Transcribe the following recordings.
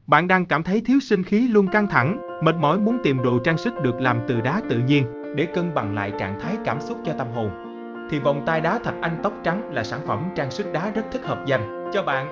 Bạn đang cảm thấy thiếu sinh khí, luôn căng thẳng, mệt mỏi, muốn tìm đồ trang sức được làm từ đá tự nhiên để cân bằng lại trạng thái cảm xúc cho tâm hồn, thì vòng tay đá thạch anh tóc trắng là sản phẩm trang sức đá rất thích hợp dành cho bạn.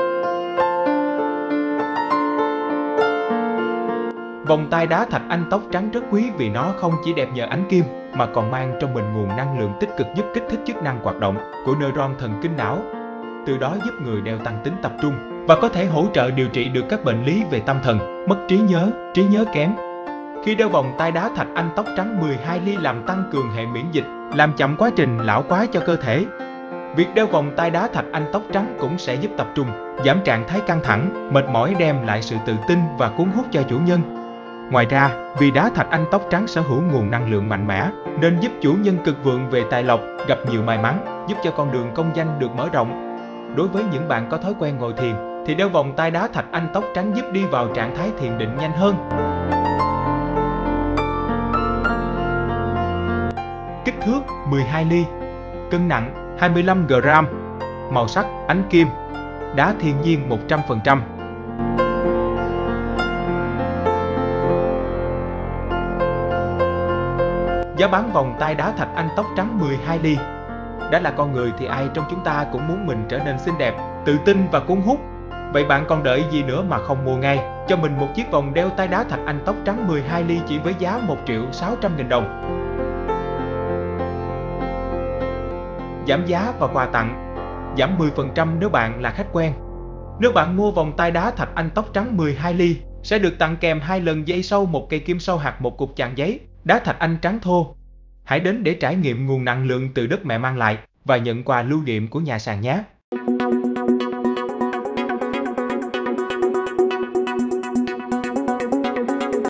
Vòng tay đá thạch anh tóc trắng rất quý vì nó không chỉ đẹp nhờ ánh kim mà còn mang trong mình nguồn năng lượng tích cực giúp kích thích chức năng hoạt động của neuron thần kinh não, từ đó giúp người đeo tăng tính tập trung và có thể hỗ trợ điều trị được các bệnh lý về tâm thần, mất trí nhớ kém. Khi đeo vòng tay đá thạch anh tóc trắng 12 ly làm tăng cường hệ miễn dịch, làm chậm quá trình lão hóa cho cơ thể. Việc đeo vòng tay đá thạch anh tóc trắng cũng sẽ giúp tập trung, giảm trạng thái căng thẳng, mệt mỏi, đem lại sự tự tin và cuốn hút cho chủ nhân. Ngoài ra, vì đá thạch anh tóc trắng sở hữu nguồn năng lượng mạnh mẽ, nên giúp chủ nhân cực vượng về tài lộc, gặp nhiều may mắn, giúp cho con đường công danh được mở rộng. Đối với những bạn có thói quen ngồi thiền, thì đeo vòng tay đá thạch anh tóc trắng giúp đi vào trạng thái thiền định nhanh hơn. Kích thước 12 ly, cân nặng 25 g, màu sắc ánh kim, đá thiên nhiên 100%. Giá bán vòng tay đá thạch anh tóc trắng 12 ly. Đã là con người thì ai trong chúng ta cũng muốn mình trở nên xinh đẹp, tự tin và cuốn hút. Vậy bạn còn đợi gì nữa mà không mua ngay cho mình một chiếc vòng đeo tay đá thạch anh tóc trắng 12 ly chỉ với giá 1.600.000 đồng. Giảm giá và quà tặng. Giảm 10% nếu bạn là khách quen. Nếu bạn mua vòng tay đá thạch anh tóc trắng 12 ly, sẽ được tặng kèm 2 lần dây sâu, một cây kim sâu hạt, một cục chàng giấy, đá thạch anh trắng thô. Hãy đến để trải nghiệm nguồn năng lượng từ đất mẹ mang lại và nhận quà lưu niệm của nhà sàn nhé.